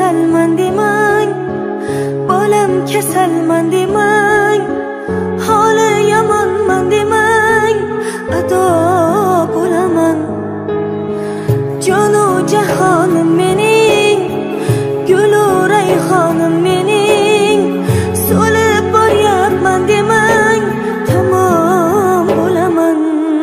kasalman demang, bolam kasalman demang, holi yomonman demang, ado bo'laman. Jonu jahonim mening, gulu rayhonim mening, so'lib boryapman demang, tamom bo'laman.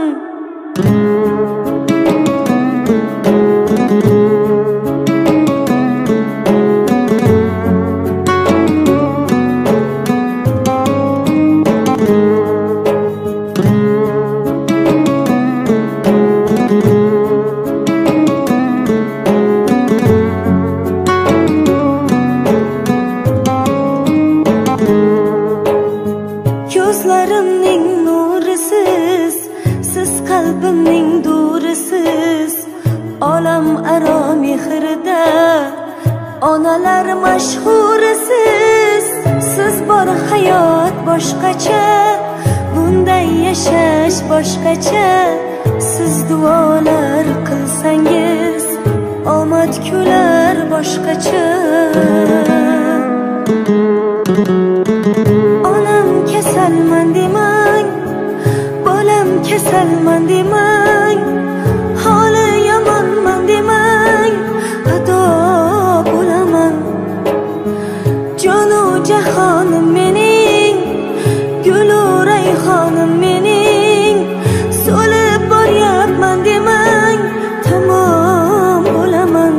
Ko'zlarimning nurisiz, siz qalbimning durisiz, olam aro mehrida onalar mashhurisiz. Siz bor hayot boshqacha, bunday yashash boshqacha. Siz duolar qilsangiz omad kular boshqacha. Onam kasalman demang, bolam kasalman demang, holi yomonman demang, ado bo'laman. Jonu jahonim mening, gulu rayhonim mening, so'lib boryapman demang, tamom bo'laman.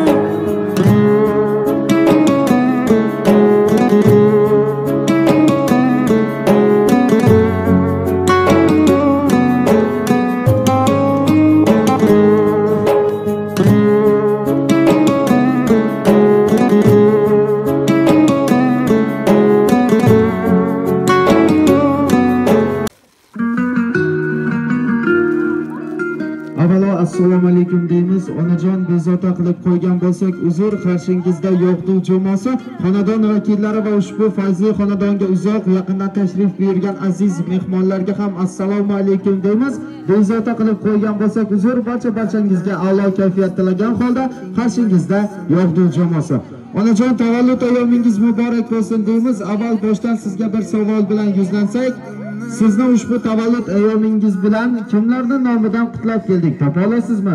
Assalomu alaykum deymiz. Onajon bezovta qilib qo'ygan bo'lsak uzr, qarshingizda yo'qdi jamoasi, xonadon vakillari va ushbu fayzli xonadonga uzoq yaqindan tashrif buyurgan aziz mehmonlarga ham assalomu alaykum deymiz. Bezovta qilib qo'ygan bo'lsak uzr, barchangizga a'lo kayfiyat tilagan holda qarshingizda yo'qdi jamoasi. Onajon tavallud ayyomingiz muborak bo'lsin deymiz. Avval boshdan sizga bir savol bilan yuzlansak, sizni ushbu tavallud ayyomingiz bilan kimlarning nomidan qutlab keldik? Topa olasizmi?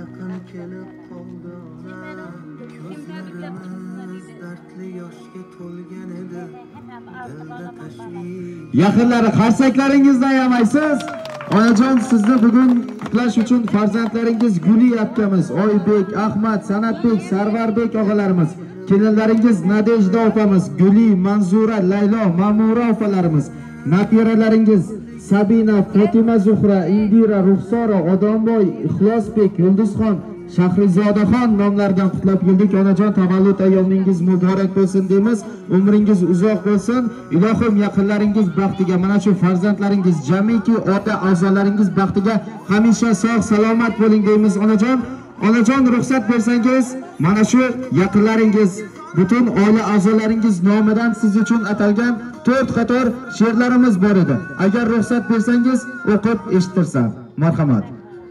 Yaqinlari qarsaklaringizdan ayamaysiz. Onajon sizni bugun qutlash uchun farzandlaringiz Guli akamiz, Oybek, Ahmad, Sanatbek, Sarvarbek og'alarimiz, kelinlaringiz Nadejda opamiz, Guli, Manzura, Laylo, Ma'mura opalarimiz, nabiralaringiz Sabina, Fatima, Zuhra, Indira, Ruxsora, Odamboy, Ixlosbek, Yulduzxon, Shahrizodaxon nomlaridan qutlab keldik. Onajon tavallud ayyomingiz muborak bo'lsin deymiz. Umringiz uzoq bo'lsin. Ilohim yaqinlaringiz baxtiga, mana shu farzandlaringiz, jamiki ota a'zolaringiz baxtiga hamisha sog' salomat bo'ling deymiz. Onajon ruxsat bersangiz, mana shu yaqinlaringiz, butun oila a'zolaringiz nomidan siz uchun atalgan 4 qator she'rlarimiz bor edi. Agar ruxsat bersangiz, o'qib eshittirsam. Marhamat.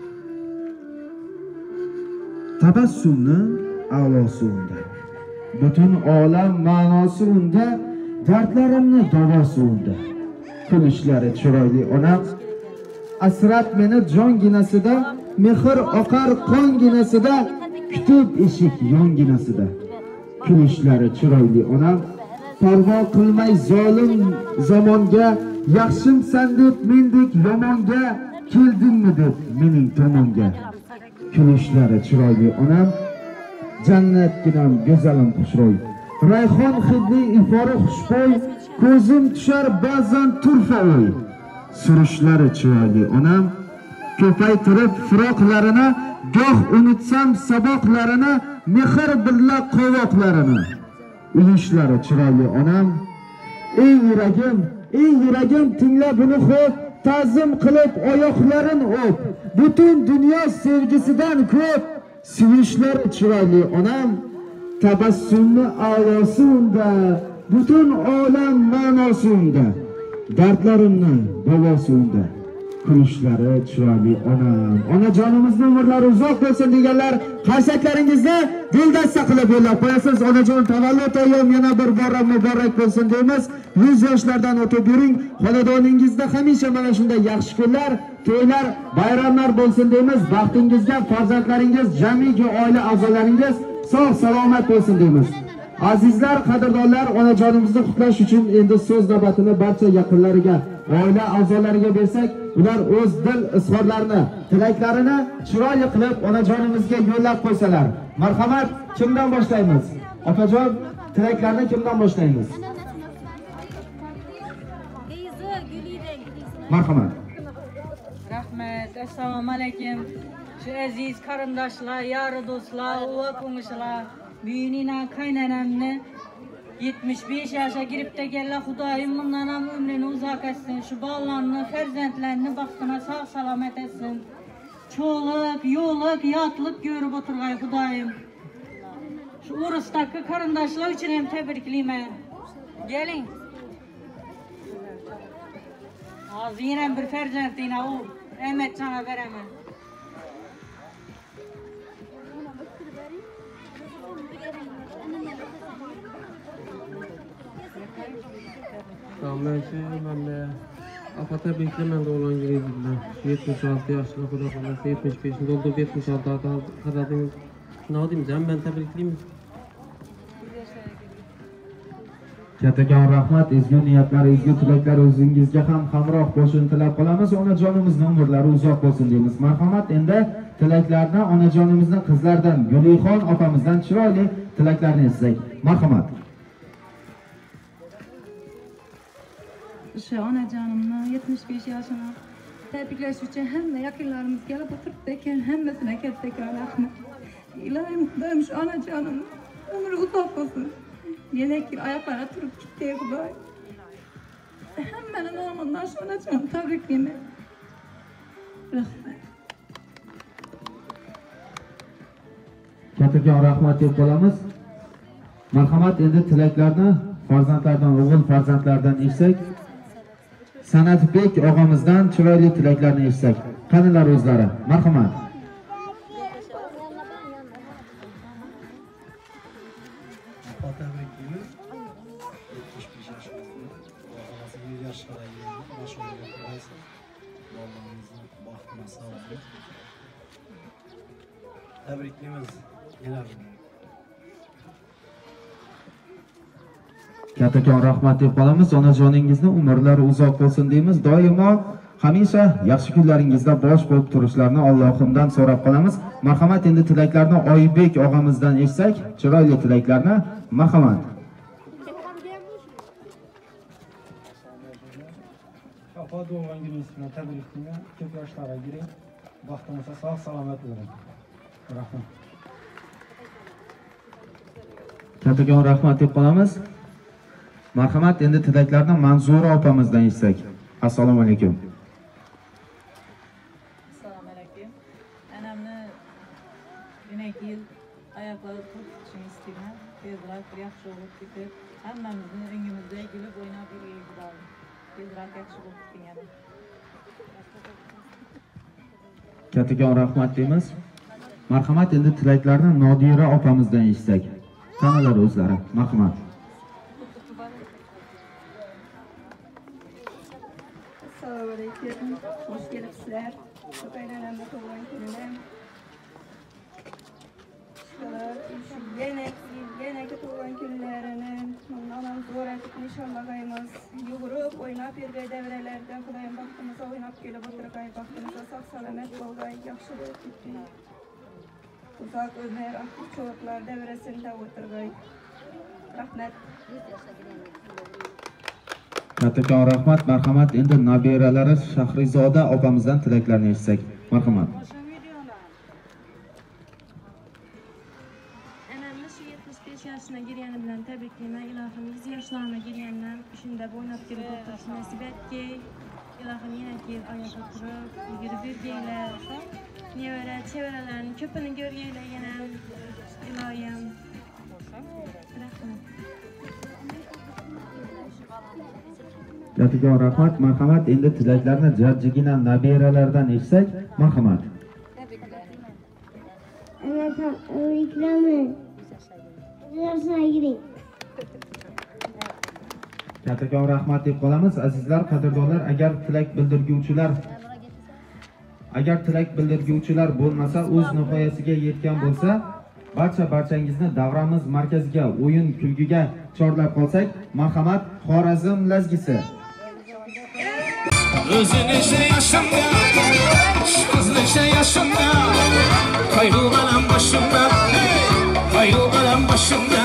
Tabassumni a'losi unda, butun olam ma'nosi unda, dardlarimni davosi unda. Kulishlari chiroyli onam, asrab meni jonginasida, mehr oqar qonginasida, kutib eshik yonginasida. Kulishlari chiroyli onam, parvo qilmay zolim zamonga, yaxshimsan deb mendek yomonga, keldingmi deb mening tomonga. Kulishlari chiroyli onam, jannatginam go'zalim xushro'y, rayhon hidli ifori xushbo'y, ko'zim tushar ba'zan turfa o'y. Surishlari chiroyli onam, ko'paytirib firoqlarini, goh unutsam saboqlarini, mehr birla qovoqlarini. Ulishlari chiroyli onam, ey yuragim tingla buni xo'p, ta'zim qilib oyoqlarin o'p, butun dunyo sevgisidan ko'p. Sevishlari chiroyli onam, tabassumni a'losi unda, butun olam ma'nosi unda, dardlarimni davosi unda. kulishlari chiroyli onam. Onajonimizning umrlari uzoq bo'lsin deganlar, qarsaklaringizni guldasta qilib yo'llab qo'yasiz. Onajon tavallud ayyom yana bir bor muborak bo'lsin deymiz. 100 yoshlardan o'tib yuring. Xonadoningizda hamisha mana shunday yaxshi kunlar, to'ylar, bayramlar bo'lsin deymiz. Baxtingizga farzandlaringiz, jamiki oila a'zolaringiz sog' salomat bo'lsin deymiz. Azizlar, qadrdonlar, onajonimizni qutlash uchun endi so'z navbatini barcha yaqinlariga, oila a'zolariga bersak, ular o'z dil izhorlarini, tilaklarini chiroyli qilib onajonimizga yo'llab qo'ysalar. Marhamat, kimdan boshlaymiz? Opajon, tilaklarni kimdan boshlaymiz? Marhamat. Rahmat, assalomu alaykum. Shu aziz qarindoshlar, yari do'stlar, va qo'ng'ishlar, buyinina qaynanamni 75 yaşa girip de gella Xudoyim bundan ham ömrünü uzak etsin. Şu ballarını, farzandlarini baxtına sağ salamet etsin. Çoğuluk, yo'luk, yatlık görüp oturgay Xudoyim. Şu urusdaki qarindoshlar uchun ham tabriklayman. Gelin. Hozir yana bir farzandina u Ahmetjana beraman. Ben de Afata beklemem de olan gireydim. 76 yaşında Xudo xolasa 75'inde doldu 76 kadar ne diyeyim ben tebrikliyim. Kattakon rahmat, ezgu niyatlar, ezgu tilaklar o'zingizga ham hamroh bo'lishini tilab qolamiz. Onajonimizning umrlari uzoq bo'lsin deymiz. Marhamat, endi tilaklarni onajonimizning qizlaridan Gulixon opamizdan chiroyli tilaklarni eshitsak. Marhamat. Şu onajonimni 75 yaşına tebriklash uchun hamma yaqinlarimiz kelib o'tiribdi ekan, hammasine kattakon rahmat. Ilohim Xudoyim shu onajonimni umri uzoq bo'lsin. Yana ki ayaklara turib ketdi Xudoy. Hammaning nomidan shu onajonni tabriklayman. Rahmat. Kattakon rahmat deb qolamiz. Marhamat, endi tilaklarni farzandlardan, o'g'il farzandlardan eshitsak. Sanatbek og'amizdan chiroyli tilaklarni eshitsak. Qanilar o'zlari? Marhamat. Tebriklerimiz neler? Kattakon rahmat deb qolamiz. Onajoningizni umrlari uzoq bo'lsin deymiz. Doimo hamisha yaxshi kunlaringizda bosh bo'lib turishlarini Allohimdan so'rab qolamiz. Marhamat, endi tilaklarni Oybek og'amizdan eshitsak, chiroyli tilaklarni. Marhamat. Kafa doğan gününüz bilan tabriklayman. Ko'p yoshlarga giring. Baxtingizga sog' salomat bo'ling. Rahmat. Kattakon rahmat deb qolamiz. Marhamat, endi tilaklarni Manzura opamizdan eshitsak. Assalomu alaykum. Assalomu alaykum. Anamni yo'naki yil oyoqlari turishini istayman. Tezroq bir yaxshi bo'lib ketib, hammamizni o'ngimizda kulib o'ynab yurgan Xudoyim. Tezroq yaxshi bo'lib ketgan. Kattakon rahmat deymiz. Marhamat, endi tilaklarni Nodira opamizdan eshitsak. Qanalar o'zlari? Marhamat. Assalomu alaykum. Xush kelibsizlar. Qaynonamni tug'ilgan kunidan. Yanagi tug'ilgan kunlarini onam zo'ratib nishonlagaymiz. Yugurib, o'ynab yurgan davralarda Xudoyim baxtimizga o'ynab kelib o'tirgay, baxtimizga sog' salomat bo'lgay, yaxshi bo'lib ketdi. Uzoq ömür, aktif çoğuklar devresinde o'tirgay. Rahmat. Kattakon rahmat, marhamat, endi nabiralari Shahrizoda opamizdan tilaklarni eshitsak. Marhamat. Anamni shu 75 yoshına girgani bilan tabriklayman. Ilohim 100 yoshlarga girgandan shunda o'ynab kelib o'tirish nasib etdi. Ilohim yana kelib oyoqqa turib, yugurib yurgaylar. Nevara, chevaralarning ko'pini ko'rgaylar yana. Ilohim. Rahmat. Kattakon rahmat, marhamat. Endi tilaklarni jajjigina nabiralardan eshitsak, marhamat. Kattakon rahmat deb qolamiz. Azizlar, qadrdonlar, agar tilak bildirguvchilar bo'lmasa, o'z nihoyasiga yetgan bo'lsa, barchangizni davramiz markaziga, o'yin kulgiga chorlab qolsak, marhamat, Xorazm lazgisi. O'zingizcha yashanda, o'zingizcha yashanda, qayg'u bilan boshimda, qayg'u bilan boshimda.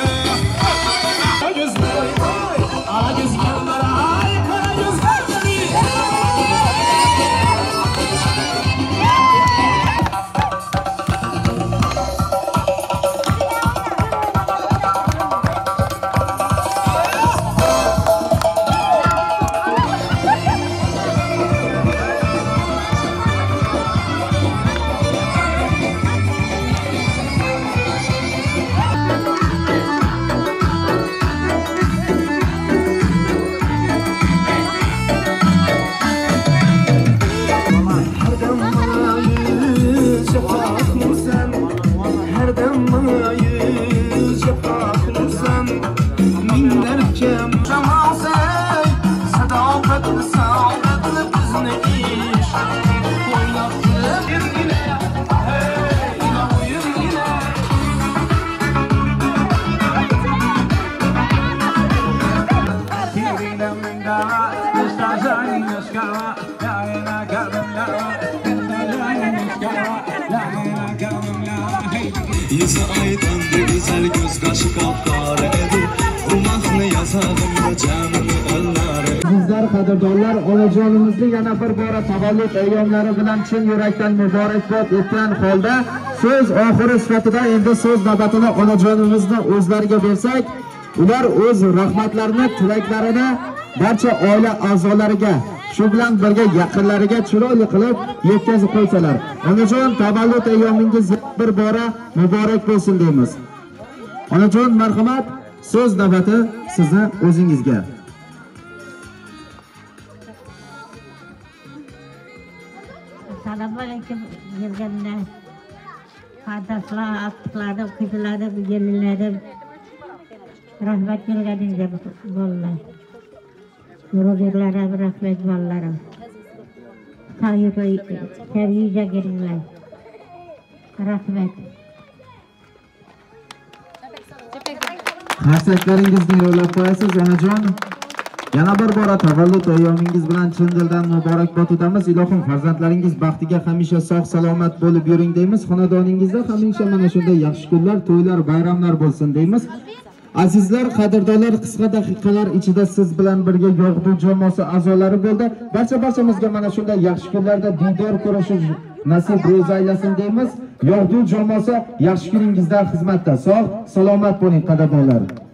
Yüzü aydındı, güzel göz kaşı kapkara edi. Umaqni yazağımda canını öllari. Bizlar qadrdonlar, onajonimizni yana bir bora tavallud ayyomlari bilan chin yurakdan muborakbod etgan holda so'z oxiri sifatida endi so'z navbatini onajonimizni o'zlariga bersak, ular o'z rahmatlarini, tilaklarini barcha oila a'zolariga, shu bilan birga yaqinlariga chiroyli qilib yetkazib qo'ysalar. Onajon, tavallud ayyomingiz bir bora muborak bo'lsin deymiz. Onajon, marhamat, so'z navbati sizni o'zingizga. Assalomu alaykum. Yelganda qardoshlar, aqtiqlarim, qizlarim, gelinlarim, rahmat kelganingizga bolalar. Murojaatlarim, rahmat bolalarim. Tabiiyga kelinglar. Rahmat. Qarsaklaringizni yo'llab qo'yasiz, onajon. Yana bir bora tavallud ayyomingiz bilan chin dildan muborakbod etamiz. Ilohim farzandlaringiz baxtiga hamisha sog' salomat bo'lib yuring deymiz. Xonadoningizda hamisha mana shunday yaxshi kunlar, to'ylar, bayramlar bo'lsin deymiz. Azizlar, qadrdonlar, qisqa daqiqalar ichida siz bilan birga Yog'du jamoasi a'zolari bo'ldi. Barchamizga mana shunday yaxshi kunlarda diydor ko'rishish nasib ro'za aylasin deymiz. Yog'du jamoasi yaxshi kuningizda xizmatda. Sog', salomat bo'ling qadrdonlar.